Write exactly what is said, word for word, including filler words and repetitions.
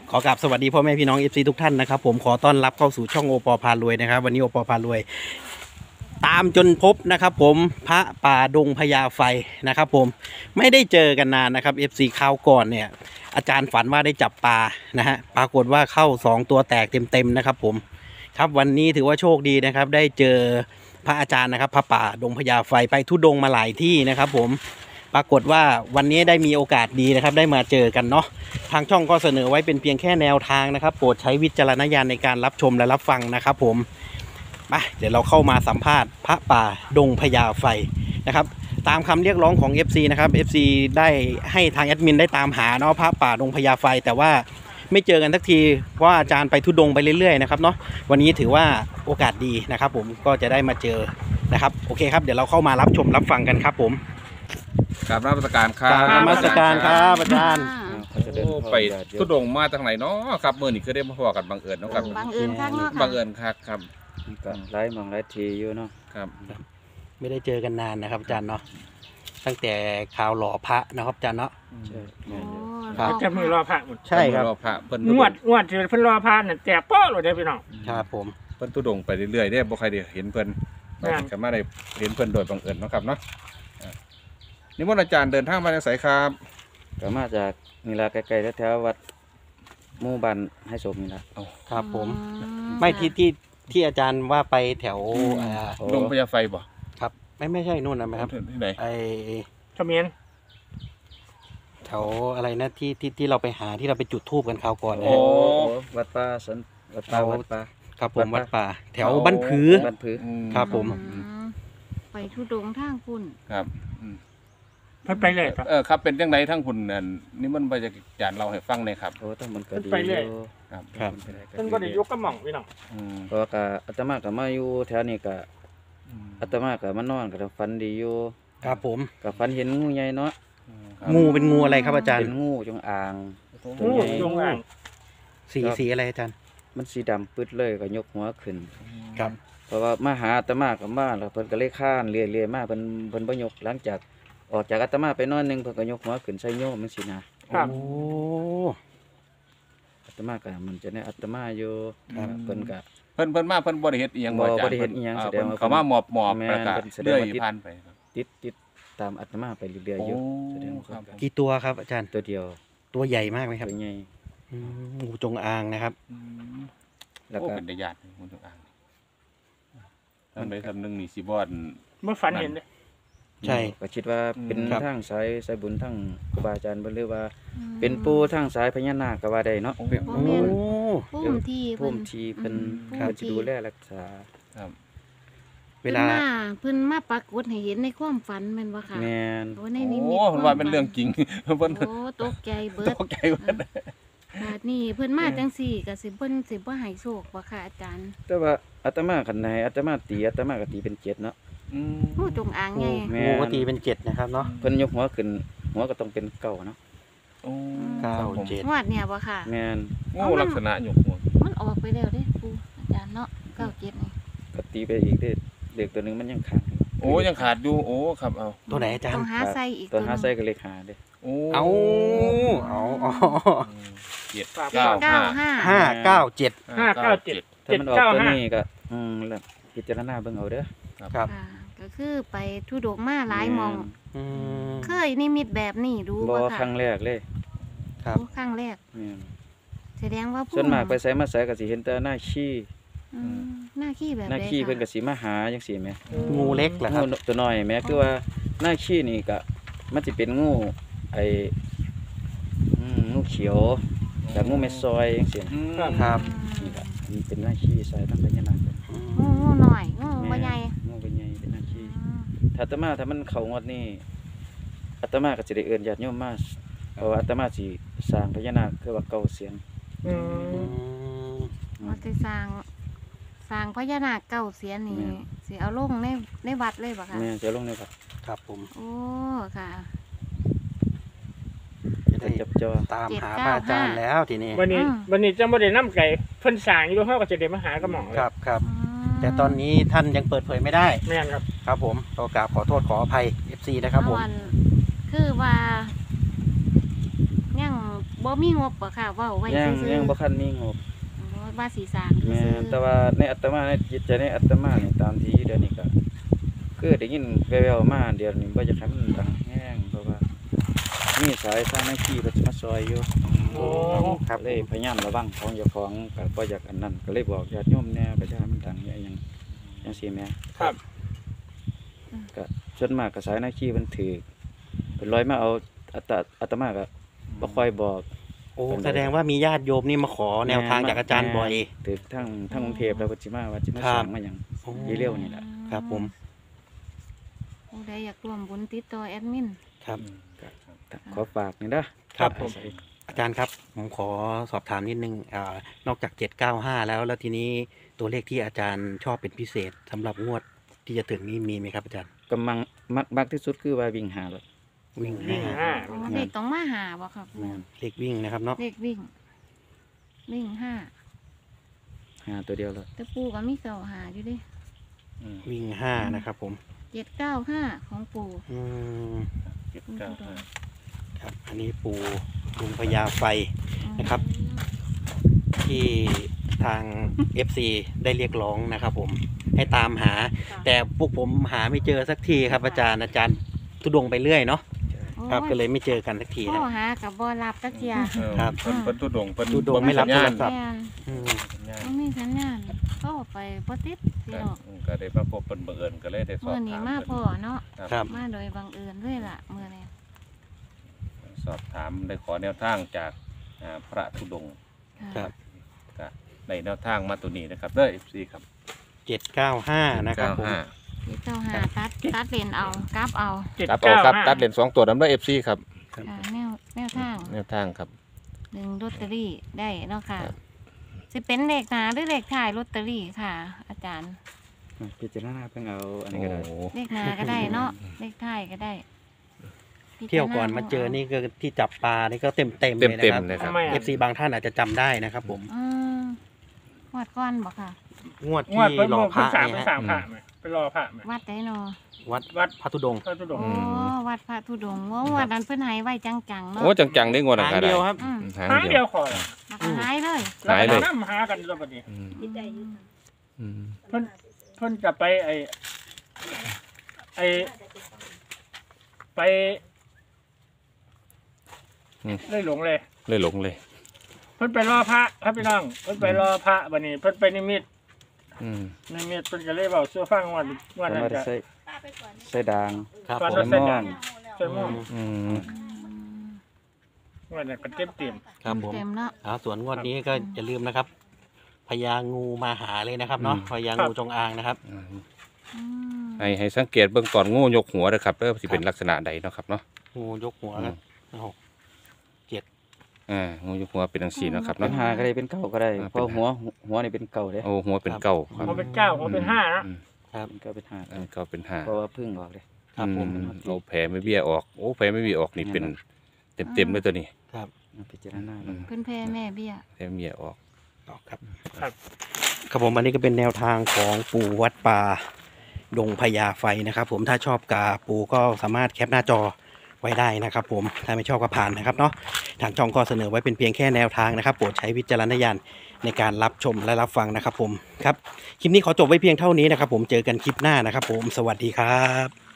ขอกราบสวัสดีพ่อแม่พี่น้อง เอฟ ซี ทุกท่านนะครับผมขอต้อนรับเข้าสู่ช่องโอปอพารวยนะครับวันนี้โอปอพารวยตามจนพบนะครับผมพระป่าดงพญาไฟนะครับผมไม่ได้เจอกันนานนะครับ เอฟ ซี คราวก่อนเนี่ยอาจารย์ฝันว่าได้จับปลานะฮะปรากฏว่าเข้าสองตัวแตกเต็มๆนะครับผมครับวันนี้ถือว่าโชคดีนะครับได้เจอพระอาจารย์นะครับพระป่าดงพญาไฟไปทุดงมาหลายที่นะครับผมปรากฏว่าวันนี้ได้มีโอกาสดีนะครับได้มาเจอกันเนาะทางช่องก็เสนอไว้เป็นเพียงแค่แนวทางนะครับโปรดใช้วิจารณญาณในการรับชมและรับฟังนะครับผมมาเดี๋ยวเราเข้ามาสัมภาษณ์พระป่าดงพญาไฟนะครับตามคำเรียกร้องของ เอฟ ซี นะครับ เอฟ ซี ได้ให้ทางแอดมินได้ตามหาเนาะพระป่าดงพญาไฟแต่ว่าไม่เจอกันสักทีเพราะอาจารย์ไปทุดงไปเรื่อยๆนะครับเนาะวันนี้ถือว่าโอกาสดีนะครับผมก็จะได้มาเจอนะครับโอเคครับเดี๋ยวเราเข้ามารับชมรับฟังกันครับผมกราบนมัสการครับกราบนมัสการครับอาจารย์โอ้ไปทุดงมาทางไหนเนาะครับเมื่อนี้คือได้มาพอกันบังเอิญเนาะครับบังเอิญครับเนาะบังเอิญครับครับก็ไล่มองไล่ทีอยู่เนาะครับไม่ได้เจอกันนานนะครับอาจารย์เนาะตั้งแต่ข่าวหล่อพระนะครับอาจารย์เนาะใช่แม่นอยู่ครับจะมือรอพระหมดใช่ครับรอพระเพิ่นงวดงวดที่เพิ่นรอพระน่ะแจกโป๊ะเลยเด้อพี่น้องครับผมเพิ่นทุดงไปเรื่อยๆได้บ่ใครได้เห็นเพิ่นแม่นก็มาได้เห็นเพิ่นโดยบังเอิญเนาะครับเนาะอ่านิมนต์อาจารย์เดินทางมาจากไสครับก็มาจากนี่ละไกลๆแถวๆวัดหมู่บ้านให้สมนี่ละครับผมไม่ที่ที่ที่อาจารย์ว่าไปแถวอ่าโอ้ดงพญาไฟบ่ครับไม่ไม่ใช่นู่นนะครับที่ไหนไอเขมิ้นแถวอะไรนะที่ที่ที่เราไปหาที่เราไปจุดธูปกันคราวก่อนนะโอ้ฮะวัดป่าสันวัดป่าวัดป่าครับผมวัดป่า แถวบ้านผือบ้านผืออืครับผมอืมไปทุดงทางคุณครับอืมเพิ่นไปเลยครับเออครับเป็นจังไดทั้งคุณนั่นนิมนต์ไปจากอาจารย์เราให้ฟังหน่อยครับโอ้ต้องมันก็ดีไปเรื่อยอยู่ครับครับเพิ่นบ่ได้ยกกระหม่องพี่น้องอืมเพราะว่าก็อาตมาก็มาอยู่แถวนี้ก็อืมอาตมาก็มานอนก็ฝันดีอยู่ครับผมก็ฝันเห็นงูใหญ่เนาะครับงูเป็นงูอะไรครับอาจารย์เป็นงูจงอาง ตังูวใหญ่จงอ่างสีสีอะไรอาจารย์มันสีดำปึ๊ดเลยก็ยกหัวขึ้นครับเพราะว่ามาหาอาตมากับมาแล้วเพิ่นก็เลยข้านเลียๆมาเพิ่นเพิ่นบ่ยกหลังจากออกจากอาตมาไปนอนหนึงเพิ่นก็ยกหัวขึ้นใส่โยมจังซี่นะครับโอ้อาตมาก็มันจะได้อาตมาอยู่ครับเพิ่นก็เพิ่นเพิ่นมาเพิ่นบ่ได้เฮ็ดอีหยังบ่อาจารย์บ่ได้เฮ็ดอิหยังาแสดงว่าเพิ่นเขามาหมอบหมอบแม่นแล้วก็เพิ่นแสดงเลื่อยว่าติดผ่านไปครับติดติดตามอาตมาไปเรื่อยๆอยู่โอ้แสดงว่าครับเพิ่นก็กี่ตัวครับอาจารย์ตัวเดียวตัวใหญ่มากไหมครับตัวใหญ่อืมงูจงอางนะครับอืมแล้วโอ้ก็เป็นตาญาติคนทุกอ่างทำไปทำหนึงนี่สิบ่อนเมื่อฝันเห็นเด้อใช่ก็คิดว่าเป็นครับทางสายสายบุญทางครูบาอาจารย์เพิ่นหรือว่า เป็นปู่ทางสายพญานาคก็ว่าได้เนาะโอ้บ่โอ้แม่นพุ่มที่ภูเพิ่นมิที่เพิ่นอืมเพิ่นจะดูแลรักษาครับเวลาเพิ่นมาเพิ่นมาปรากฏให้เห็นในความฝันแม่นบ่ค่ะแม่นโอ้ในนิมิตโอ้เพิ่นว่าเป็นเรื่องจริงเพิ่นโอ้ตกใจเบิตดกใจเพิ่นบาดนี้เพิ่นมาจังซี่ก็สิเพิ่นสิบ่ให้โชคบ่ค่ะอาจารย์แต่ว่าอาตมาคันไหนอาตมาตีอาตมาก็ตีเป็นเจ็ดเนาะอืมงูจงอางไงแม่งูก็ตีเป็นเจ็ดนะครับเนาะเพิ่นยกหัวขึ้นหัวก็ต้องเป็นเก้าเนาะโอ้เก้าครับผมเจ็ดงวดเนี่ยบ่ค่ะแม่นงูลักษณะหยกหัวมันออกไปแล้วเด้ครูอาจารย์เนาะเก้าเจ็ดนี่ก็ตีไปอีกเด้อเด็กตัวหนึงมันยังขาดอยู่โอ้ยังขาดอยู่โอ้ครับเอาตัวไหนอาจารต้อย์งหาใส่อีกตัวหหานึ่งใส่ก็เลขหาเด้อโอ้เอาเอาเอาอืมเจ็ดเจ็ดเก้าเก้าห้าห้าห้าเก้าเจ็ดห้าเก้าเจ็ดถ้าเจ็ดมันออกเก้าตัวห้านี้ก็อืมแล้วพิจารณาเบิ่งเอาเด้อครับค่ะก็คือไปทุดงมาหลายหมองอืมเคยนิมิตแบบนี้ดูบ่บ่คค่ะรั้งแรกเลยครับโอ้ครั้งแรกแม่นแสดงว่าผู้ส่วนมากไปไสมาไสก็สิเห็นแต่หน้าขี้อืมหน้าขี้แบบหน้าใดขี้เพิ่นค่ะก็สิมาหาจังซี่แหมงูเล็กเหรอครับงูตัวน้อยแหมคือว่าหน้าขี้นี่ก็มันสิเป็นงูไอ้อืมงูเขียวกับงูเม็ดซอยจังซี่นะอืมครับนี่ก็มันเป็นหน้าขี้สายทางพญานาคเลยอืงูมงูหน่อยงูบ่ใหญ่งูเป็นใหญ่เป็นหน้าขี้อืมถ้าอาตมาถ้ามันเข้างวดนี้อาตมาก็สิได้เอิ้นญาติโยมมาเพราะว่าอาตมาสิสร้างพญานาคคือว่าเก่าเสียงอือืมมว่าสิสร้างสร้างพญานาคเก้าเสียนนี่สิเอาลงในในวัดเลยบ่ค่ะแม่จะลงในวัดครับผมโอ้ค่ะจะได้จับจอตามหาพระอาจารย์แล้วทีนี้วันนี้อืมวันนี้จะบ่ได้นำไก่เพิ่นสร้างอยู่เฮาก็จะได้มาหากระหม่องเลยครับครับอืมแต่ตอนนี้ท่านยังเปิดเผยไม่ได้แม่นครับครับผมก็กราบขอโทษขออภัย เอฟ ซี นะครับผมเมื่อวันคือว่ายังบ่มีงบบ่ค่ะเว้าไว้ยังซื่อๆยังบ่คันมีงบบ่ว่าสิสร้างแม่ซื่อนแต่ว่าในอัตมาในจิตใจในอัตมานี่ตามที่เดี๋ยวนี้ก็คือได้ยินแว่วๆมาเดี๋ยวนี้บ่อยากให้มันดังแห้งเพราะว่ามีสายสร้างหน้าที่เพิ่นสิมาซอยอยู่โอ้ครับเลยพยายามระวังของเจ้าของก็บ่อยากอันนั้นก็เลยบอกญาติโยมแหน่ก็จะให้มันดังอย่างอย่างจังซี่แหมครับก็ส่วนมากก็สายหน้าที่เพิ่นถือเพิ่นลอยมาเอาอัตอัตมาก็บ่ค่อยบอกโอ้แสดงว่ามีญาติโยมนี่มาขอแนวทางจากอาจารย์บ่อยถือทั้งทั้งกรุงเทพแล้วก็สิมาว่าสิมาครัสบร้างมาหยังโอ้อีเร็วนี่แหละครับผมผู้ใดอยากร่วมบุญติดต่อแอดมินครับขอฝากนี่เด้อครับผม อาจารย์ครับผมขอสอบถามนิดนึงอ่านอกจากเจ็ดเก้าห้าแล้วแล้วทีนี้ตัวเลขที่อาจารย์ชอบเป็นพิเศษสำหรับงวดที่จะถึงนี้มีไหมครับอาจารย์กำลังมักมักที่สุดคือว่าวิ่งหารถวิ่งวิ่งห้าห้าอ๋อเด็กต้องมาหาบ่ครับแม่นเลขวิ่งนะครับเนาะเด็กวิ่ง วิ่งห้าหาตัวเดียวเลยแต่ปู่ก็มีเก่าหาอยู่เดิวิ่งห้านะครับผมเจ็ดเก้าห้าของปู่อืมเจ็ดเก้าห้าครับอันนี้ปูลุงพญาไฟ นะครับ ที่ทาง เอฟ ซี ได้เรียกร้องนะครับผมให้ตามหา แต่พวกผมหาไม่เจอสักทีครับอาจารย์อาจารย์ทุดงไปเรื่อยเนาะครับก็เลยไม่เจอกันสักทีพ่นะอหากับบ่รับจักเทียเออครับเพิ่นเพิ่นทุดงเพิ่นทุดงไม่รับสัญญาณโทรศัพท์แม่นอืมสัญญาณต้องมีสัญญาณเข้าไปบ่ติดสิเนาะก็ได้มาพบเพิ่นบังเอิญก็เลยได้สอบมื้อนี้ถามมาเพิ่นพ่อเนาะครับมาโดยบังเอิญเลยล่ะมื้อนี้สอบถามได้ขอแนวทางจากอ่าพระธุดงค์ครับก็ในแนวทางมาตัวนี้นะครับเด้อ เอฟ ซี ครับเจ็ดเก้าห้านะครับผมเจ็ดเก้าห้าตัดตัดเลนเอากราฟเอาเจ็ดครับเอาเก้าครับห้าตัดเลนสองตัวนํเด้อ เอฟ ซี ครับค่ะแนวแนวทางแนวทางครับหนึ่งลอตเตอรี่ได้เนาะค่ะครับสิเป็นเลขหน้าหรือเลขท้ายลอตเตอรี่ค่ะ อาจารย์พิจารณาเพิ่งเอาอันโอ้นี้ก็ได้เลขหน้าก็ได้เนาะเลขท้ายก็ได้เที่ยวก่อนมาเจอนี่ก็ที่จับปลานี่ก็เต็มเต็มๆเลยนะเต็มครับๆเลยครับทำไมเออ่ะฟซีบางท่านอาจจะจำได้นะครับผมอืมงวดก้อนบอกค่ะงวดงวดที่เพิ่นรอบอกพระเพิ่นสามเนี่ยเพิ่นฮะสามพระไหมไปรอพระไหมวัดไดโนอวัดวัดพระธุดงค์พระธุดงโอ้ค์วัดพระธุดงค์โอ้วัดนั้นเพิ่นใหายไว้จังๆเนาะโอ้จังๆได้งวดหาอะงไรเดียวครับอืมหางหางเดีเดียยว วขอแล้วก็หายเลยหายเลยแล้วก็นั่งหากันตัวบัดนี้อืมอืมเพิ่นเพิ่นจะไปไอไอไปเลยหลงเลยเลยหลงเลยเพิ่นไปรอพระครับพี่น้องเพิ่นไปรอพระบัดนี้เพิ่นไปนิมิตอืมนิมิตเพิ่นก็เลยเว้าสู่ฟังว่าว่าเพิ่นนั่นว่าได้จะใส่ใส่ดางครับตอนผนั้มนใส่ม่วงใส่หม่วงอืมว่านั่นก็เต็มเต็มครับผมเต็มเนาะอ่าส่วนงวดนี้ก็อย่าลืมนะครับพญางูมาหาเลยนะครับเนาะพญางูจงอางนะครับอืมอืมให้ให้สังเกตเบื้องต้นงูยกหัวนะครับเด้อสิเป็นลักษณะใดเนาะครับเนาะงูยกหัวครับโอ้โหอ่างูยกหัวเป็นจังซี่เนาะครับเป็นเนาะหาก็ได้เป็นเก่าก็ได้อ่าเพราะเป็นหัวหัวนี่เป็นเก่าเด้โอ้หัวเป็นเก้าครับเขาเป็นเก้าเขาเป็นห้านะอืมครับเป็นเก่าเป็นหาอันเก้าเป็นห้าเพราะว่าพึ่งออกเลยครับผมอืเอาแผลไม่เบี้ยออกโอ้แผลไม่เบี้ยออกนี่เป็นเต็มเต็มๆเลยตัวนี้ครับพิจารณาอืมเพิ่นแพ่แม่เบี้ยแผลไม่เบี้ยออกต่อครับครับครับผมอันนี้ก็เป็นแนวทางของปู่วัดป่าดงพญาไฟนะครับ ผมถ้าชอบกาปู่ก็สามารถแคปหน้าจอไว้ได้นะครับ ผมถ้าไม่ชอบก็ผ่านนะครับเนาะทางช่องก็เสนอไว้เป็นเพียงแค่แนวทางนะครับโปรดใช้วิจารณญาณในการรับชมและรับฟังนะครับ ผมครับคลิปนี้ขอจบไว้เพียงเท่านี้นะครับ ผมเจอกันคลิปหน้านะครับ ผมสวัสดีครับ